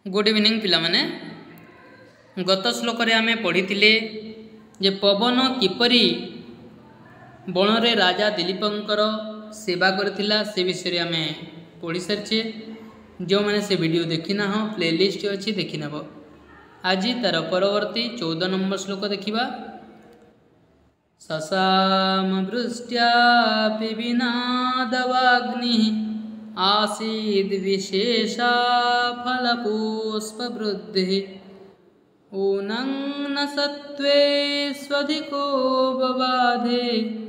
Good evening पिला माने गत श्लोक रे आमे पढ़िथिले जे पवन किपरि बणरे राजा दिलीपंकर सेवा करथिला से विषय आमे पढ़ी सारिछे। जो माने से वीडियो देखि ना हो प्लेलिस्ट अछि देखि नबो। आज तार परवर्ती 14 नंबर श्लोक देखिबा। ससाम वृष्ट्या पिबिनादवाग्नि आसीद विशेषा फलपुष्पवृद्धिः ऊनं न सत्त्वे स्वधिको बबाधे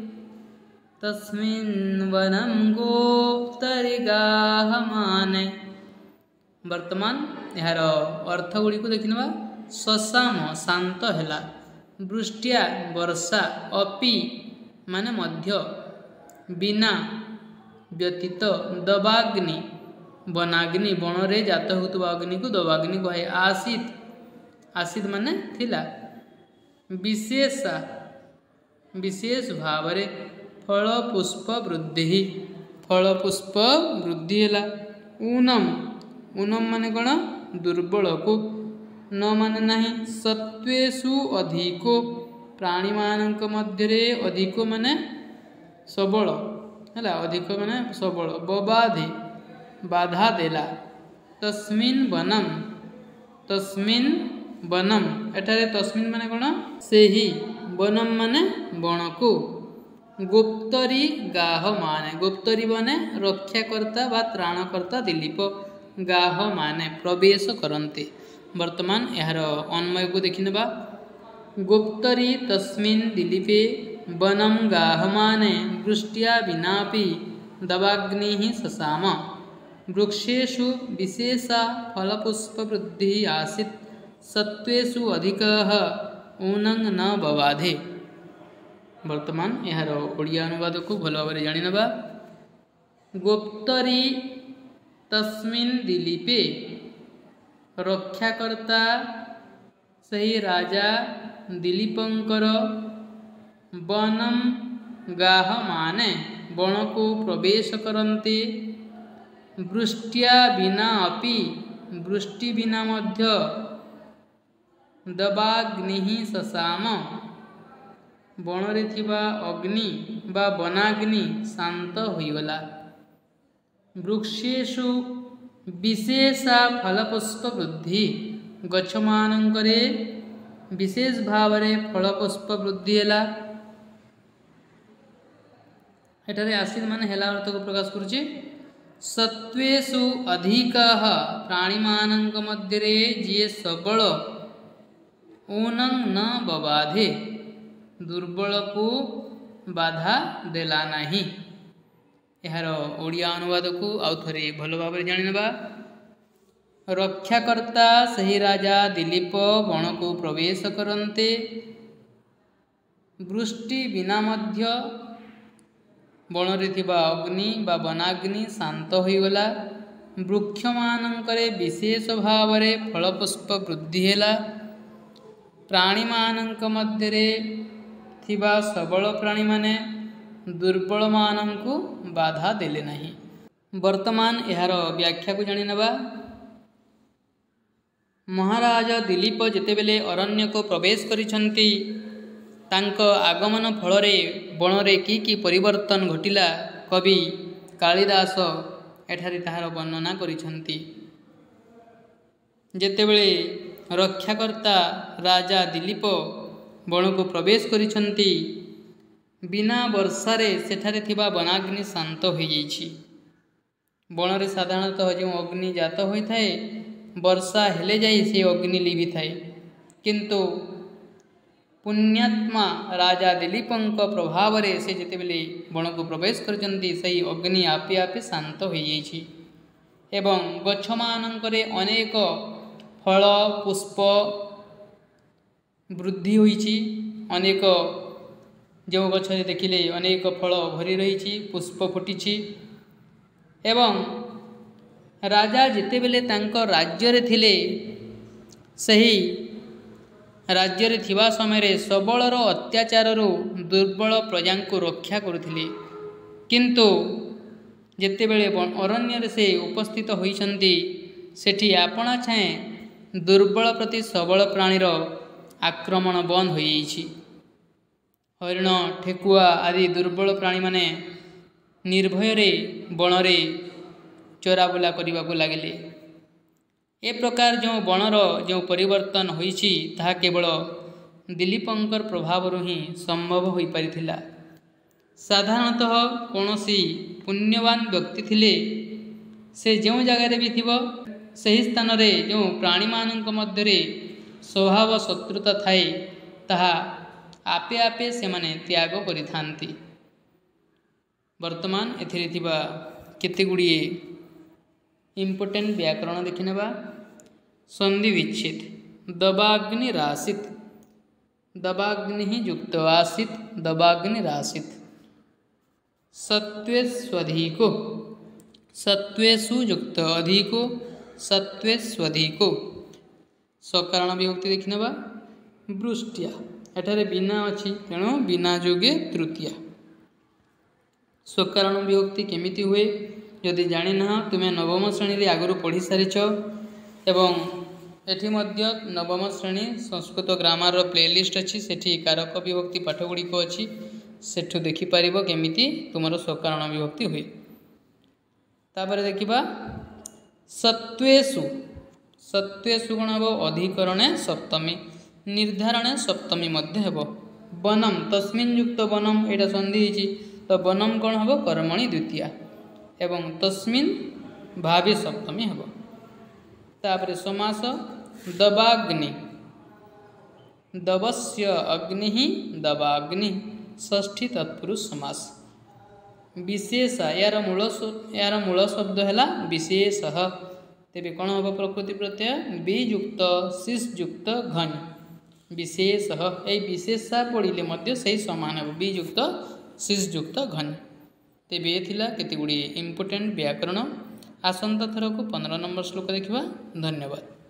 तस्मिन् वनं गोप्तरिगाहमाने। वर्तमान यार अर्थ गुड़ी को देखिनबा। ससाम शांत हैला, वृष्ट्या वर्षा, अपि माने मध्य, बिना व्यतीत, दबाग्नि वनाग्नि बणरे जात होतुबा अग्नि को दबाग्नि कहे। आसीत आसीत माने थिला, विशेषा विशेष भावरे, फल पुष्प वृद्धि फल पुष्प वृद्धि हैला। ऊनम ऊनम माने कौन दुर्बल को, न माने नहीं, सत्वेषु अधिको प्राणी मानक मध्य अधिको माने सबल है, अधिक माने सबल, बबाधे बाधा देला। तस्मिन् वनम तस्मिन् वनम एठारे तस्मिन् माने कौन से ही, वनम माने बण को, गुप्तरी गाह माने गुप्तरी माने रक्षाकर्ता बा त्राणकर्ता दिलीप, गाह माने प्रवेश करते। वर्तमान यार अन्वय को देखिनबा। गुप्तरी तस्मिन् दिलीपे वनम गाह माने वृष्ट्या विनापि दवाग्निः ससाम वृक्षेषु विशेषा फलपुष्पवृद्धिः आसीत् सत्वेषु अधिकः ऊनं न बबाधे। वर्तमान यार ओडिया अनुवाद को भल भाव जानी नबा। गुप्तरी तस्मिन् दिलीपे रक्षाकर्ता सही राजा दिलीपंकर, वनम गाह माने बण को प्रवेश करते, वृष्ट्या बिना अपि वृष्टि बिना मध्य, दबाग्निः ससाम बणरे थिबा अग्नि बा वनाग्नि शांत होइगला। वृक्षेषु विशेषा फलपुष्प वृद्धि गछ मानंकरे विशेष भावरे फलपुष्प वृद्धि हैला। एठारे आसीत माने हैला अर्थ को प्रकाश करुछि। सत्वेषु अधिकः प्राणी मानंक मध्यरे जिए सबल, ऊनं न बबाधे दुर्बल को बाधा देला नहीं। यार ओडिया अनुवाद को आउ थरे भल भाव जानी नबा। रक्षाकर्ता सही राजा दिलीप बण को प्रवेश करते, वृष्टि बिना मध्य बणरे थिबा अग्नि बा वनाग्नि शांत होइगला। वृक्ष मानंकरे विशेष भावरे फलपुष्प वृद्धि हैला। प्राणी मानंक मध्यरे थिबा सबल प्राणी माने दुर्बल मानंकु बाधा देले नहीं। वर्तमान यार व्याख्या को जानी नबा। महाराज दिलीप जेतेबेले अरण्य को प्रवेश करिसंती, तांक आगमन फलरे बणरे की परिवर्तन घटिला कवि कालिदास एठारे ताहार वर्णना करिसंती। जेतेबेले रक्षाकर्ता राजा दिलीप बण को प्रवेश करिसंती, बिना वर्षारे सेठारे थिबा वनाग्नि शांत हो जाइछि। बणरे साधारणतः जो अग्नि जात होइथाए, वर्षा हेले जाई से अग्नि लिभि थाए, किंतु पुण्यात्मा राजा दिलीपंक प्रभाव रे से जेतेबेले बण को प्रवेश करचंती, सही अग्नि आपे आपे शांत हो जाइछि। एवं गछ मानंकरे अनेक फल पुष्प वृद्धि होइछि। अनेक जो गछरे देखिले अनेक फल भरी रही, पुष्प फुटी। एवं राजा जितेबेले तांको राज्य रे थिले, सही राज्य रे थिबा समय सबलर अत्याचाररू दुर्बल प्रजा को रक्षा करुथिले, किंतु जेतेबेले अरण्य से उपस्थित होइछंती सेठी आपणा छाएँ दुर्बल प्रति सबल प्राणीर आक्रमण बंद हो जाइछि। हरिण ठेकुआ आदि दुर्बल प्राणी माने निर्भय बनरे चराबुला करने को लगिले। ए प्रकार जो बनर जो परिवर्तन होइछि ताहा केवल दिलीपंकर प्रभाव ही संभव हो पारिथिला। साधारणतः कौनसी पुण्यवान व्यक्ति थिले से जो जगार भी थिबो सही स्थान रे जो प्राणी मानक मध्य स्वभाव शत्रुता थाए ताहा आपे आपे से माने त्याग करिथांती। वर्तमान एथिरे थिबा केते गुड़िए इम्पोर्टेंट व्याकरण देखिनेबा। संधि विच्छेद दबाग्नि रासित दबाग्नि युक्त आसित दबाग्नि रासित सत्वेष्वधिको सत्वेषु युक्त अधिको सत्वेष्वधिको सकारण विभक्ति देखिनेबा। वृष्टिया एठारे बिना अछि तेणु बिना जोगे तृतीया। सकारण विभक्ति केमिति हुए जदि जानि ना तुमे नवम श्रेणी रे आगुरु पढ़ी सारिछ एवं एठी मध्य नवम श्रेणी संस्कृत ग्रामर रो प्लेलिस्ट अछि सेठी कारक विभक्ति पाठ गुडी को अछि सेठु देखि परिबो केमिति तुमरो सकारण विभक्ति हुए। तापर देखिबा सत्वेषु सत्वेषु कोन हबो अधिकरणे सप्तमी निर्धारणे सप्तमी मध्य हेबो। वनम तस्मिन् युक्त वनम एटा संधि हिची तो वनम कोन हबो कर्मणि द्वितीया एवं तस्मिन् भावी सप्तमी हेबो। तापर समास दबाग्नि दवस्य अग्नि दबाग्नि षष्ठी तत्पुरुष समास। विशेष यार मूल शब्द है विशेषः तेरे कौन हम प्रकृति प्रत्यय वियुक्त शिष्युक्त घन विशेषः ये विशेषा पढ़िले मध्य सही समान हे वियुक्त शिष्युक्त घन। तेबे ये थिला केते गुडी इम्पोर्टेंट व्याकरण। आसंता थर को 15 नंबर श्लोक देखिबा। धन्यवाद।